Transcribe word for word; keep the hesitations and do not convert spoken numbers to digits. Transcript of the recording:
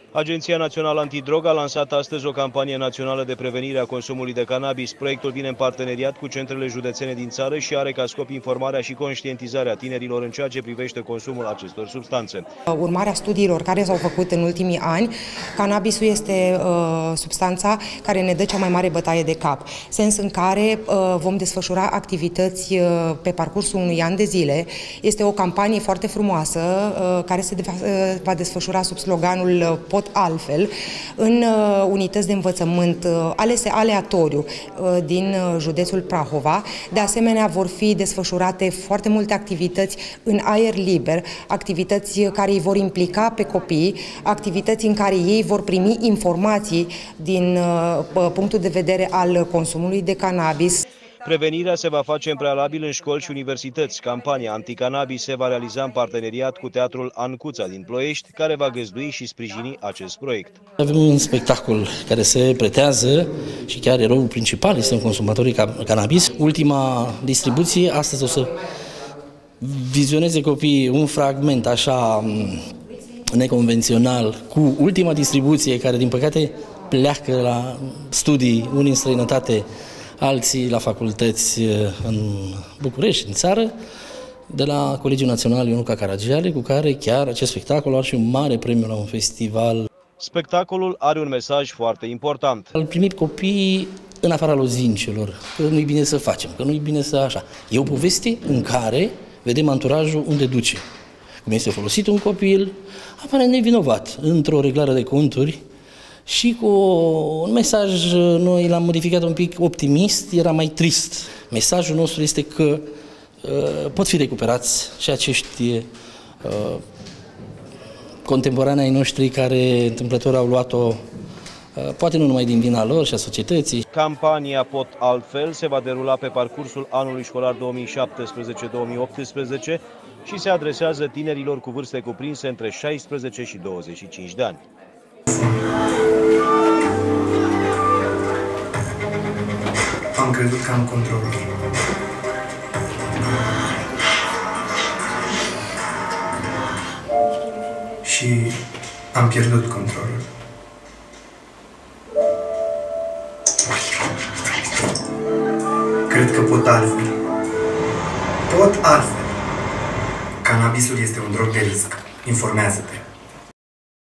Agenția Națională Antidrog a lansat astăzi o campanie națională de prevenire a consumului de cannabis. Proiectul vine în parteneriat cu centrele județene din țară și are ca scop informarea și conștientizarea tinerilor în ceea ce privește consumul acestor substanțe. Urmarea studiilor care s-au făcut în ultimii ani, cannabisul este uh, substanța care ne dă cea mai mare bătaie de cap, sens în care uh, vom desfășura activități uh, pe parcursul unui an de zile. Este o campanie foarte frumoasă uh, care se uh, va desfășura sub sloganul uh, Pot altfel, în uh, unități de învățământ uh, alese aleatoriu uh, din uh, județul Prahova. De asemenea, vor fi desfășurate foarte multe activități în aer liber, activități care îi vor implica pe copii, activități în care ei vor primi informații din uh, punctul de vedere al consumului de cannabis. Prevenirea se va face în prealabil în școli și universități. Campania anticannabis se va realiza în parteneriat cu Teatrul Ancuța din Ploiești, care va găzdui și sprijini acest proiect. Avem un spectacol care se pretează și chiar eroul principal este un consumator de cannabis. Ultima distribuție, astăzi o să vizioneze copiii un fragment așa neconvențional cu ultima distribuție, care din păcate pleacă la studii, unii în străinătate, alții la facultăți în București, în țară, de la Colegiul Național Ionuca Caragiale, cu care chiar acest spectacol are și un mare premiu la un festival. Spectacolul are un mesaj foarte important. Îl primim copiii în afara lozincelor, că nu-i bine să facem, că nu-i bine să așa. E o poveste în care vedem anturajul unde duce. Cum este folosit un copil, aparent nevinovat, într-o reglare de conturi, și cu un mesaj, noi l-am modificat un pic optimist, era mai trist. Mesajul nostru este că uh, pot fi recuperați și acești uh, contemporanei noștri care întâmplător au luat-o, uh, poate nu numai din vina lor și a societății. Campania Pot altfel se va derula pe parcursul anului școlar două mii șaptesprezece două mii optsprezece și se adresează tinerilor cu vârste cuprinse între șaisprezece și douăzeci și cinci de ani. Am crezut că am controlul. Și am pierdut controlul. Cred că pot altfel. Pot altfel. Cannabisul este un drog de risc. Informează-te.